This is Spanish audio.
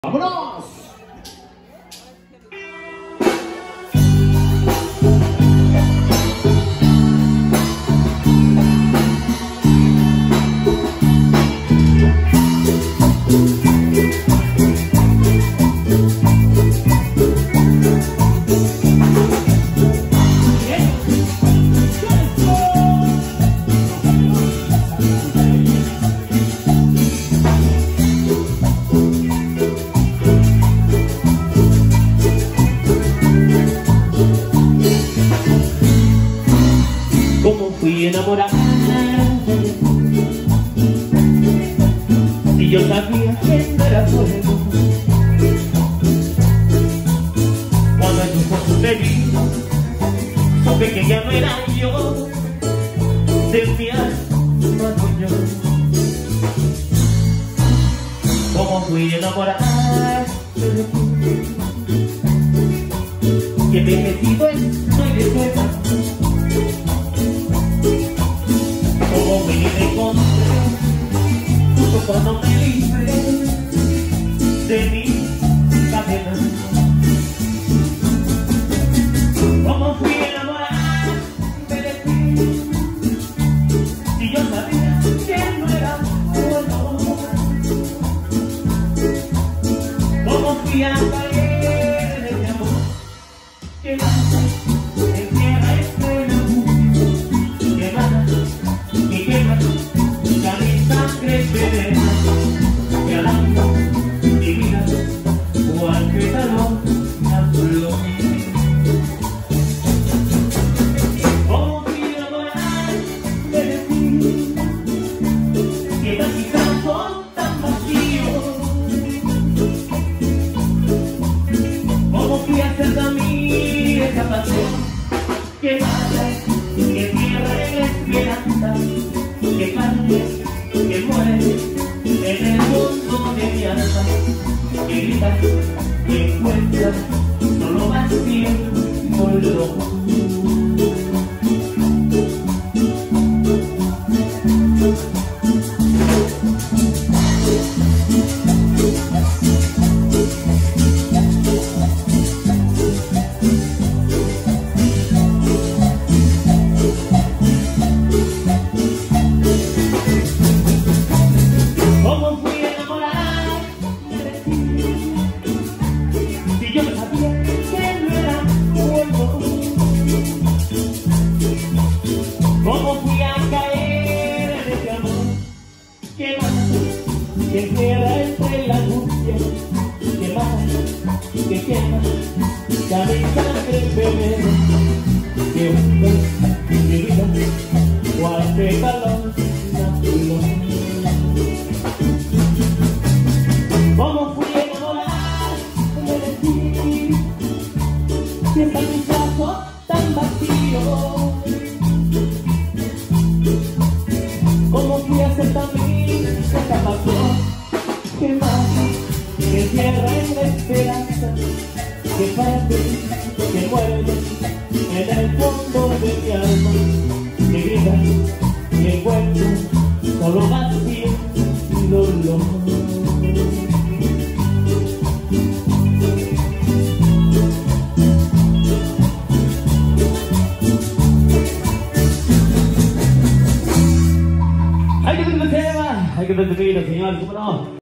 ¡Vámonos! Como fui enamorada, y yo sabía que no era fuego. Cuando en tus ojos me vi, supe que ya no era yo, de mi alma dueño. Como fui enamorada de ti, que me he metido en soy de fuego. Como me encontré, justo cuando me libré de mi cadena. Como fui enamorada de ti, y yo sabía que no era bueno. Como fui a caer en ese amor que encierra este amor, que mata y quema, ya mi sangre venena, que alanga mi vida, cual pétalo una flor. Como fui enamorada de ti, que tan quizás son tan vacíos. Como fui a hacer también esa pasión que mata, que cierra en la esperanza, que parte, que muere en el fondo de mi alma, que grita, que encuentra solo vacío y dolor. Yo sabía que no era bueno. Como fui a caer en ese amor que mata, que queda entre la angustia, que mata, que quema, ya mi sangre venena, que hunde mi vida, cual pétalo una flor. Como fui enamorada de ti, que está mi corazón tan vacío. Como fui a hacer también esta pasión que mata, que cierra en la esperanza, que parte, que muere en el fondo de mi alma, que grita y encuentra solo vacío y dolor. Hay que tener tema, hay que tener, señor, ¿cómo no?